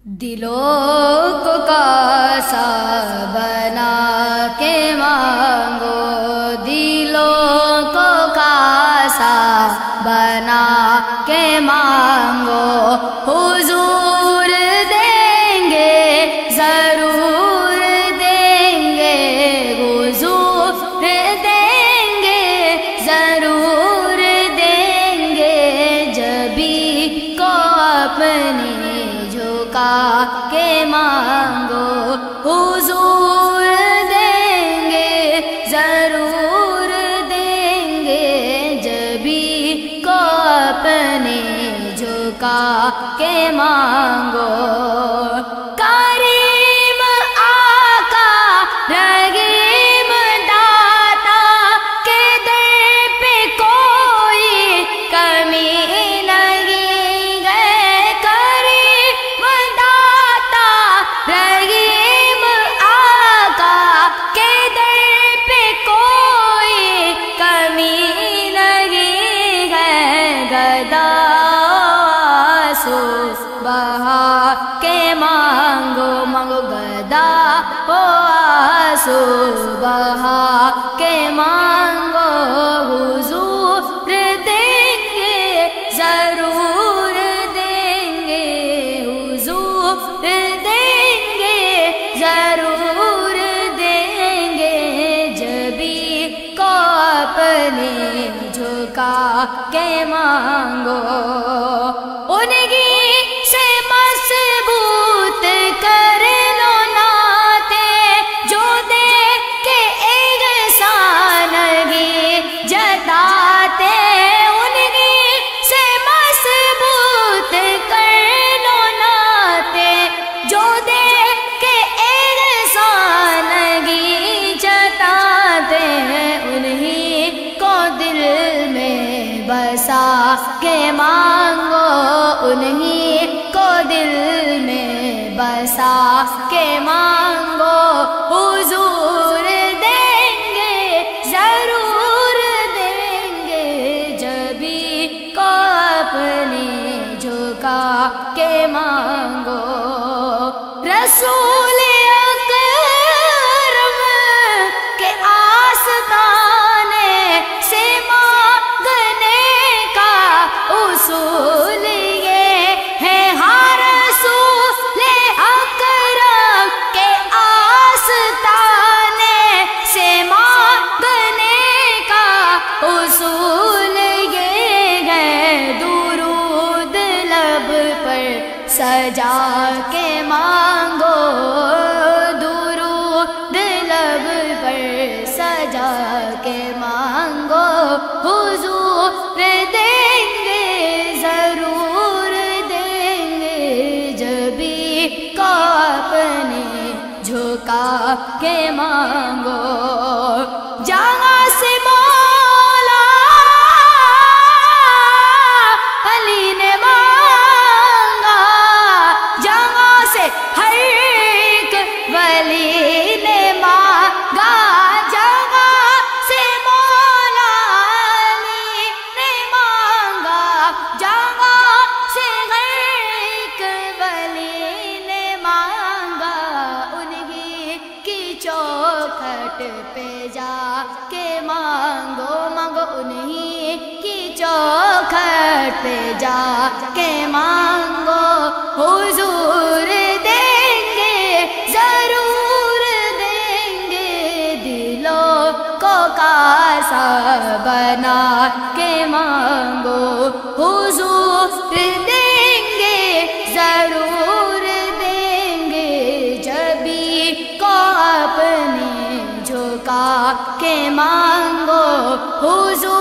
دلوں کو کاسا بنا کے مانگو، دلوں کو کاسا بنا کے مانگو، حضور دیں گے ضرور دیں گے، حضور دیں گے ضرور دیں گے، جبھی کو اپنے کے مانگو، حضور دیں گے ضرور دیں گے، جبھی کو اپنے جھکا کے مانگو۔ کریم آقا رحیم داتا کے در پہ کوئی کمی نہیں ہے، کریم رحیم آقا کے در پہ کوئی کمی نہیں ہے، گدا آنسو بہا کے مانگو، مانگو گدا آنسو بہا کے مانگو، حضور دیں گے ضرور دیں گے، حضور ضرور دیں گے، جبھی کو اپنے جھکا کے مانگو۔ انہی سے مضبوط کر لو ناطے، جو دے کے احسان ہی جتاتے، انہی سے مضبوط کر لو ناطے، جو دے بسا کے مانگو، انہی کو دل میں بسا کے مانگو، حضور دیں گے ضرور دیں گے، جبھی کو اپنے جھکا کے مانگو۔ رسول اکرم کے آستانے سے اصول یہ ہے، ہر رسول اکرم کے آستانے سے مانگنے کا اصول یہ ہے، درود لب پر سجا کے مانگو، درود لب پر سجا کے مانگو، حضور دیں گے ضرور دیں گے، جبھی کو اپنے جھکا کے مانگو۔ جہاں سے مولا علی نے مانگا، جہاں سے ہر ایک ولی نے مانگا، چوکھٹ پہ جا کے مانگو، مانگو انہی کی چوکھٹ پہ جا کے مانگو، حضور دیں گے ضرور دیں گے، دلوں کو کاسا بنا کے مانگو، حضور دیں گے ضرور دیں گے، جبھی کو اپنے جھکا کے مانگو، حضور